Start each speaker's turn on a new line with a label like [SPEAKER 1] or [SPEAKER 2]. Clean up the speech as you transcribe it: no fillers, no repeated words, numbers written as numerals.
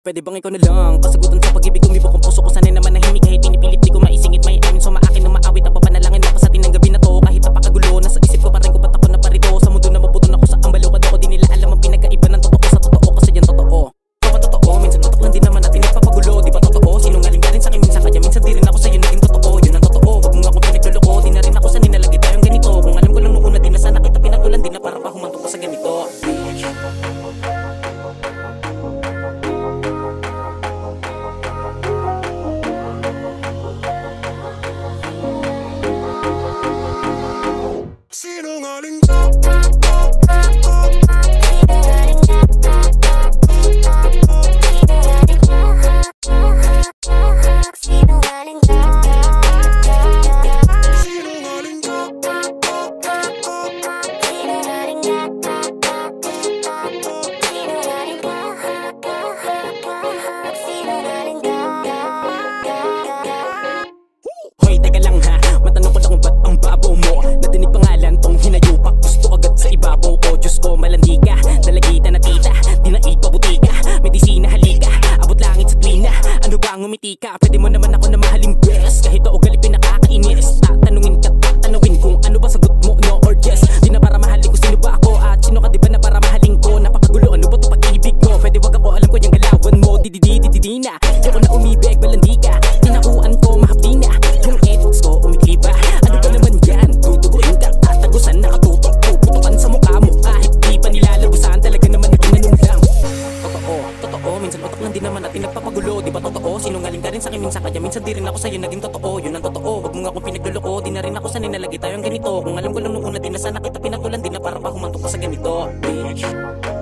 [SPEAKER 1] Pwede bang ikaw na lang? Kasagutan sa pag-ibig, umibok ang puso ko. Sanay naman nahimik kahit pinipilit, di ko maisingit. May amin sumaakin ng maawit, ang papanalangin na pasatin ng gabi na to. Kahit napakagulo, nasa isip ko pa rin kung ba't ako na parito. Sa mundo na maputon ako sa ambalo, kada ko di nila alam ang pinagkaiba ng totoo sa totoo. Kasi yan totoo, kapag totoo, minsan tutok lang din naman natin nagpapagulo. Di ba totoo? Sinungaling ka rin sa akin minsan, kaya minsan di rin ako sa'yo naging totoo. Yun ang totoo, wag mo nga akong pinagluloko. Di na rin ako sanay na lagi tayong ganito. Kung alam ko lang noon na di na sana kita pinatulan, di na para pa humantok pa sa ganito.
[SPEAKER 2] Sinungaling.
[SPEAKER 1] Hoy, teka lang ha, matanong ko lang kung ba't ang babaw mo. Nadinig pangalan tong hinayupak, gusto agad sa ibabaw ko. Diyos ko, malandi ka, dalagita na tita, dinaig pabuti ka, medisina halika, abot langit sa tuwina. Ano ba ang umiti ka? Pwede mo naman ako na mahaling best, kahit o galit pinakakainis. Tatanungin ka, tatanungin kung ano ba sagot mo, no or yes. Di na para mahalin ko sino ba ako, at sino ka di ba na para mahalin ko. Napakagulo, ano ba to pag-ibig mo? Pwede wag ako, alam ko yung galawan mo. Di na, di ako na umibig, malandi ka, tinakuan ko, mahapdi na. Yung edits ko, umikli ba? Ano ba naman yan? Tutuguin ka, tatagusan, nakatutok, puputukan sa mukha mo. Kahit di pa nilalabasan, talaga naman naginanong lang. Totoo, minsan utak lang din naman natin nagpapagulo. Di ba totoo? Sinungaling ka rin sa akin minsan, kaya minsan di rin ako sa'yo naging totoo. Yun ang totoo, wag mo nga akong pinagluloko. Di na rin ako sanay na lagi tayong ganito. Kung alam ko lang noong una, di na sana kita pinatulan, di na para pa humantok pa sa ganito, bitch.